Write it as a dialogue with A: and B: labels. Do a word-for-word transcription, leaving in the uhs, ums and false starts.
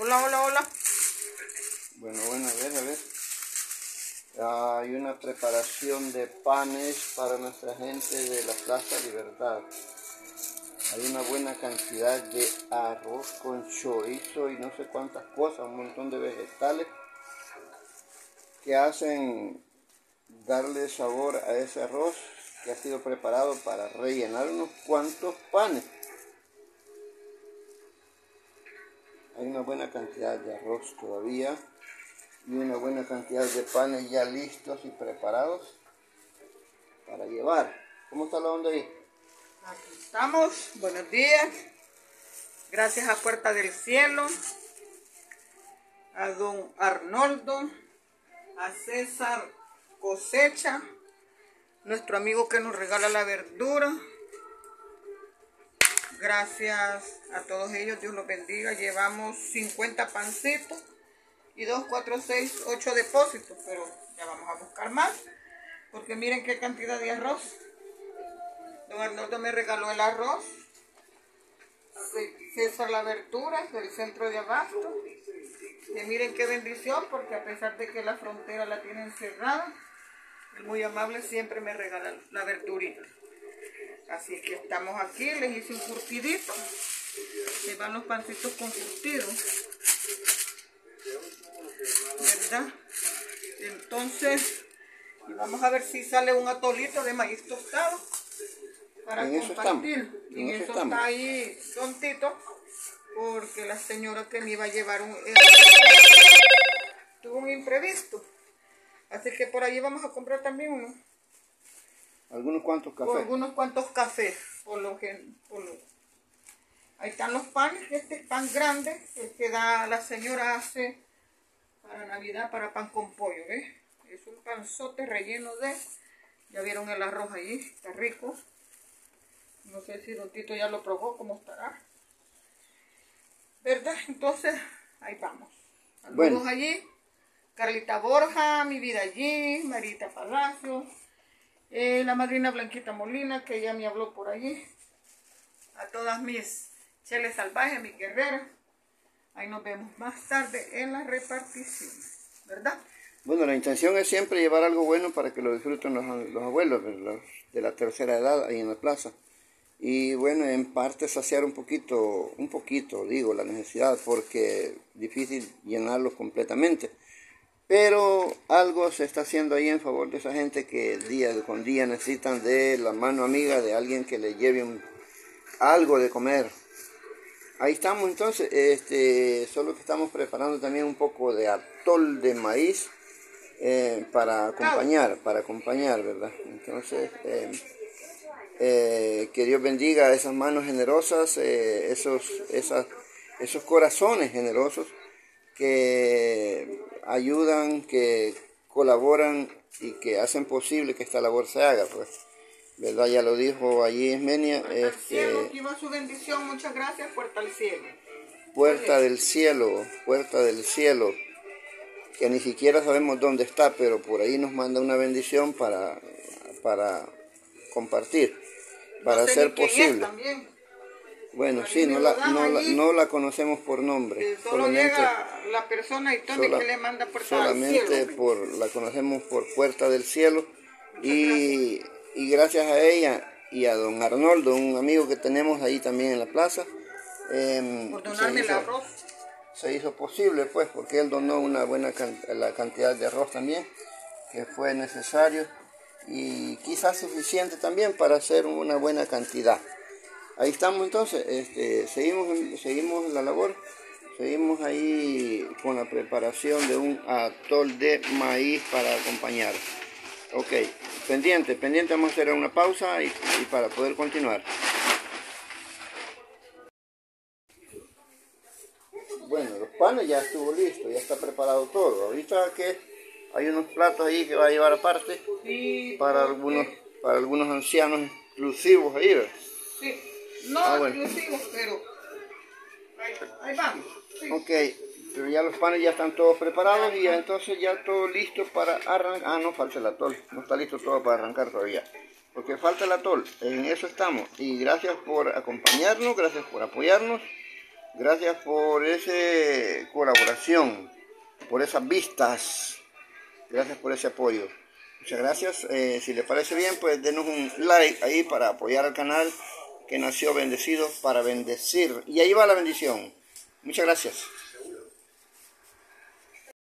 A: Hola, hola, hola.
B: Bueno, bueno, a ver, a ver. Hay una preparación de panes para nuestra gente de la Plaza Libertad. Hay una buena cantidad de arroz con chorizo y no sé cuántas cosas, un montón de vegetales que hacen darle sabor a ese arroz que ha sido preparado para rellenar unos cuantos panes. Hay una buena cantidad de arroz todavía y una buena cantidad de panes ya listos y preparados para llevar. ¿Cómo está la onda ahí?
A: Aquí estamos, buenos días. Gracias a Puerta del Cielo, a don Arnoldo, a César Cosecha, nuestro amigo que nos regala la verdura. Gracias a todos ellos, Dios los bendiga. Llevamos cincuenta pancitos y dos, cuatro, seis, ocho depósitos, pero ya vamos a buscar más, porque miren qué cantidad de arroz. Don Arnoldo me regaló el arroz, César la verdura del centro de abasto. Y miren qué bendición, porque a pesar de que la frontera la tienen cerrada, el muy amable siempre me regala la verdurita. Así que estamos aquí, les hice un curtidito. Le van los pancitos con curtido, ¿verdad? Entonces, y vamos a ver si sale un atolito de maíz tostado para
B: En eso
A: compartir.
B: estamos.
A: Y en
B: En eso
A: eso
B: estamos.
A: está ahí tontito, porque la señora que me iba a llevar un tuvo un imprevisto. Así que por allí vamos a comprar también uno.
B: Algunos cuantos
A: Por
B: cafés.
A: algunos cuantos cafés. Por lo que, por lo... Ahí están los panes. Este es pan grande, el que da la señora hace para Navidad, para pan con pollo, ¿ves? Es un panzote relleno de... Ya vieron el arroz ahí, está rico. No sé si Don Tito ya lo probó, cómo estará. ¿Verdad? Entonces, ahí vamos. Saludos
B: Bueno.
A: allí. Carlita Borja, mi vida allí, Marita Palacio, eh, la madrina Blanquita Molina, que ya me habló por allí. A todas mis cheles salvajes, mis guerreras. Ahí nos vemos más tarde en la repartición, ¿verdad?
B: Bueno, la intención es siempre llevar algo bueno para que lo disfruten los, los abuelos los de la tercera edad ahí en la plaza. Y bueno, en parte saciar un poquito, un poquito, digo, la necesidad, porque es difícil llenarlos completamente. Pero algo se está haciendo ahí en favor de esa gente que día con día necesitan de la mano amiga de alguien que le lleve un, algo de comer. Ahí estamos entonces, este, solo que estamos preparando también un poco de atol de maíz eh, para acompañar, para acompañar, ¿verdad? Entonces, eh, eh, que Dios bendiga a esas manos generosas, eh, esos, esas, esos corazones generosos que ayudan, que colaboran y que hacen posible que esta labor se haga, pues, ¿verdad? Ya lo dijo allí Ismenia.
A: Puerta al
B: este,
A: cielo, aquí va su bendición, muchas gracias, Puerta al cielo.
B: Puerta del cielo, puerta del cielo, que ni siquiera sabemos dónde está, pero por ahí nos manda una bendición para, para compartir, para
A: no sé
B: hacer
A: ni quién
B: posible.
A: es también.
B: Bueno,
A: Ahí
B: sí,
A: me
B: no
A: lo
B: la,
A: dan
B: no, la,
A: allí.
B: no la conocemos por nombre,
A: Eh, Solo
B: solamente,
A: llega la persona y Tony
B: sola,
A: que le manda Puerta al
B: solamente
A: cielo.
B: por, la conocemos por Puerta del Cielo. Y,
A: Gracias.
B: y gracias a ella y a don Arnoldo, un amigo que tenemos ahí también en la plaza, eh,
A: Por
B: se,
A: donarme el
B: hizo,
A: arroz.
B: se hizo posible, pues, porque él donó una buena can, la cantidad de arroz también, que fue necesario, y quizás suficiente también para hacer una buena cantidad. Ahí estamos entonces, este, seguimos, seguimos la labor, seguimos ahí con la preparación de un atol de maíz para acompañar. Ok, pendiente, pendiente, vamos a hacer una pausa y, y para poder continuar. Bueno, los panes ya estuvo listo, ya está preparado todo. Ahorita que hay unos platos ahí que va a llevar aparte,
A: Sí,
B: para algunos, para algunos ancianos exclusivos ahí, ¿verdad?
A: Sí, no
B: Ah, bueno.
A: exclusivos, pero ahí, ahí vamos. Sí.
B: Ok, pero ya los panes ya están todos preparados y ya entonces ya todo listo para arrancar. Ah, no, falta el atol, no está listo todo para arrancar todavía, porque falta el atol, en eso estamos. Y gracias por acompañarnos, gracias por apoyarnos. Gracias por esa colaboración, por esas vistas. Gracias por ese apoyo. Muchas gracias. Eh, si les parece bien, pues denos un like ahí para apoyar al canal que nació bendecido para bendecir. Y ahí va la bendición. Muchas gracias.